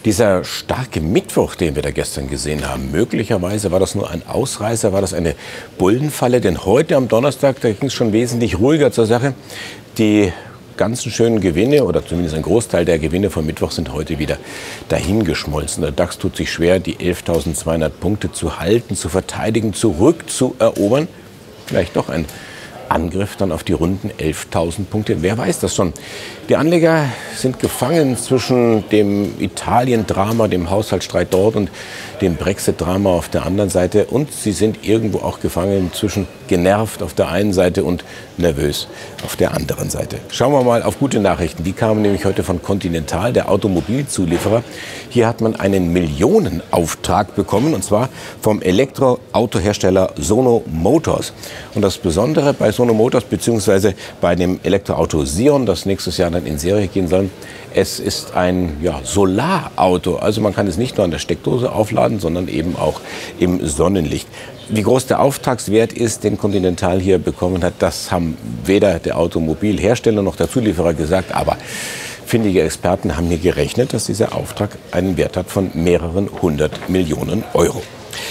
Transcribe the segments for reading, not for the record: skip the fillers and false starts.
Dieser starke Mittwoch, den wir da gestern gesehen haben, möglicherweise war das nur ein Ausreißer, war das eine Bullenfalle? Denn heute am Donnerstag, da ging es schon wesentlich ruhiger zur Sache. Die ganzen schönen Gewinne oder zumindest ein Großteil der Gewinne vom Mittwoch sind heute wieder dahingeschmolzen. Der DAX tut sich schwer, die 11.200 Punkte zu halten, zu verteidigen, zurückzuerobern. Vielleicht doch ein Angriff dann auf die runden 11.000 Punkte. Wer weiß das schon? Die Anleger sind gefangen zwischen dem Italien-Drama, dem Haushaltsstreit dort und dem Brexit-Drama auf der anderen Seite. Und sie sind irgendwo auch gefangen zwischen genervt auf der einen Seite und nervös auf der anderen Seite. Schauen wir mal auf gute Nachrichten. Die kamen nämlich heute von Continental, der Automobilzulieferer. Hier hat man einen Millionenauftrag bekommen, und zwar vom Elektroautohersteller Sono Motors. Und das Besondere bei Sono Motors bzw. bei dem Elektroauto Sion, das nächstes Jahr dann in Serie gehen soll, es ist ein Solarauto. Also man kann es nicht nur an der Steckdose aufladen, sondern eben auch im Sonnenlicht. Wie groß der Auftragswert ist, den Continental hier bekommen hat, das haben weder der Automobilhersteller noch der Zulieferer gesagt. Aber findige Experten haben hier gerechnet, dass dieser Auftrag einen Wert hat von mehreren 100 Millionen Euro.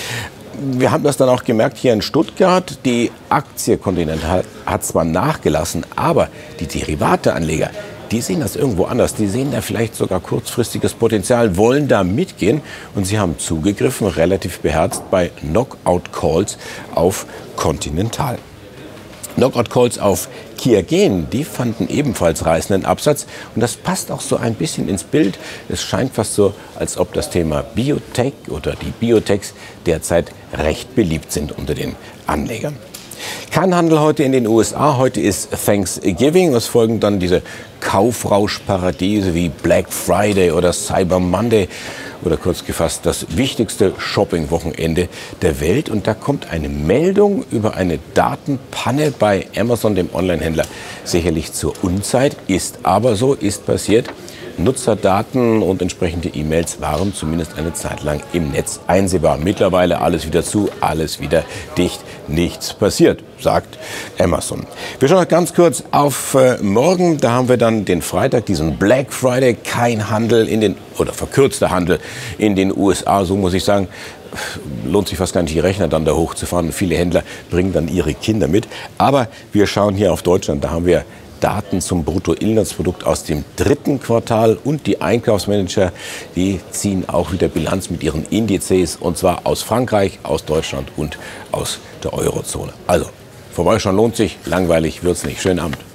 Wir haben das dann auch gemerkt hier in Stuttgart. Die Aktie Continental hat zwar nachgelassen, aber die Derivateanleger, die sehen das irgendwo anders. Die sehen da vielleicht sogar kurzfristiges Potenzial, wollen da mitgehen. Und sie haben zugegriffen, relativ beherzt, bei Knockout Calls auf Continental. Knockout Calls auf Qiagen, die fanden ebenfalls reißenden Absatz. Und das passt auch so ein bisschen ins Bild. Es scheint fast so, als ob das Thema Biotech oder die Biotechs derzeit recht beliebt sind unter den Anlegern. Kein Handel heute in den USA. Heute ist Thanksgiving. Es folgen dann diese Kaufrauschparadiese wie Black Friday oder Cyber Monday. Oder kurz gefasst das wichtigste Shopping-Wochenende der Welt. Und da kommt eine Meldung über eine Datenpanne bei Amazon, dem Onlinehändler, sicherlich zur Unzeit. Ist aber so, ist passiert. Nutzerdaten und entsprechende E-Mails waren zumindest eine Zeit lang im Netz einsehbar. Mittlerweile alles wieder zu, alles wieder dicht, nichts passiert, sagt Amazon. Wir schauen noch ganz kurz auf morgen. Da haben wir dann den Freitag, diesen Black Friday. Kein Handel oder verkürzter Handel in den USA, so muss ich sagen. Lohnt sich fast gar nicht, die Rechner dann da hochzufahren. Viele Händler bringen dann ihre Kinder mit. Aber wir schauen hier auf Deutschland. Da haben wir Daten zum Bruttoinlandsprodukt aus dem dritten Quartal und die Einkaufsmanager, die ziehen auch wieder Bilanz mit ihren Indizes, und zwar aus Frankreich, aus Deutschland und aus der Eurozone. Also, vorbeischauen lohnt sich, langweilig wird's nicht. Schönen Abend.